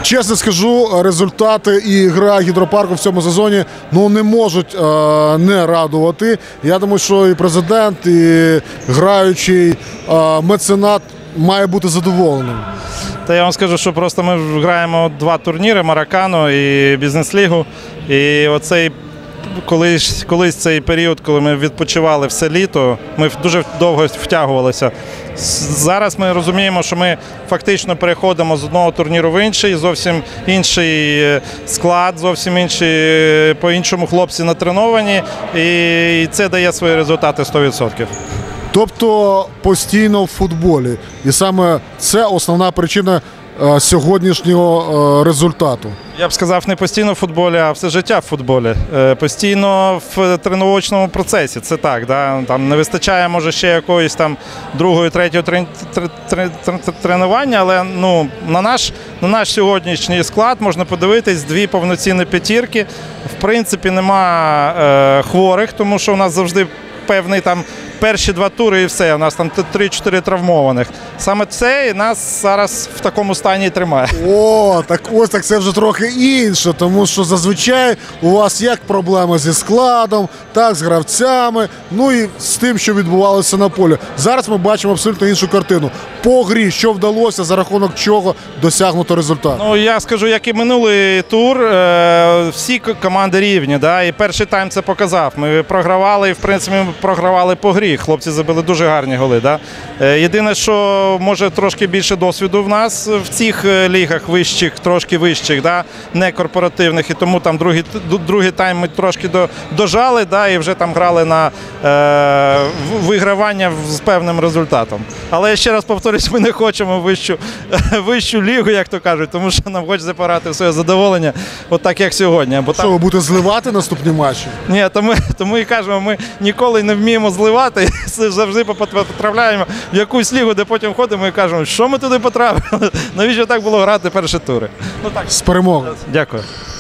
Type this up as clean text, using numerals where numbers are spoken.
Чесно скажу, результати і гра гідропарку в цьому сезоні не можуть не радувати. Я думаю, що і президент, і граючий меценат має бути задоволеним. Та я вам скажу, що просто ми граємо 2 турніри – Маракану і Бізнес-лігу. І оцей колись цей період, коли ми відпочивали все літо, ми дуже довго втягувалися. Зараз ми розуміємо, що ми фактично переходимо з одного турніру в інший, зовсім інший склад, зовсім інші, по-іншому хлопці натреновані, і це дає свої результати 100%. Тобто постійно в футболі. І саме це основна причина сьогоднішнього результату. Я б сказав, не постійно в футболі, а все життя в футболі. Постійно в тренувальному процесі, це так. Да? Там не вистачає, може, ще якоїсь там другої, третього тренування, але на наш сьогоднішній склад можна подивитись 2 повноцінні п'ятірки. В принципі, нема хворих, тому що у нас завжди певний там перші 2 тури і все, у нас там 3-4 травмованих. Саме це нас зараз в такому стані тримає. Так це вже трохи інше, тому що зазвичай у вас як проблеми зі складом, так з гравцями, і з тим, що відбувалося на полі. Зараз ми бачимо абсолютно іншу картину. По грі, що вдалося, за рахунок чого досягнуто результат? Я скажу, як і минулий тур, всі команди рівні, да? І перший тайм це показав. Ми програвали, і в принципі ми програвали по грі. Хлопці забили дуже гарні голи. Да? Єдине, що може трошки більше досвіду в нас в цих лігах вищих, трошки вищих, да? Не корпоративних, і тому там другий тайм ми трошки дожали, да? І вже там грали на вигравання з певним результатом. Але я ще раз повторюсь, ми не хочемо вищу лігу, як то кажуть, тому що нам хочеться пограти в своє задоволення, так як сьогодні. Що, ви будете зливати наступні матчі? Ні, тому і кажемо, ми ніколи не вміємо зливати, завжди потрапляємо в якусь лігу, де потім ходимо і кажемо, що ми туди потрапили, навіщо так було грати перші тури. З перемогою. Дякую.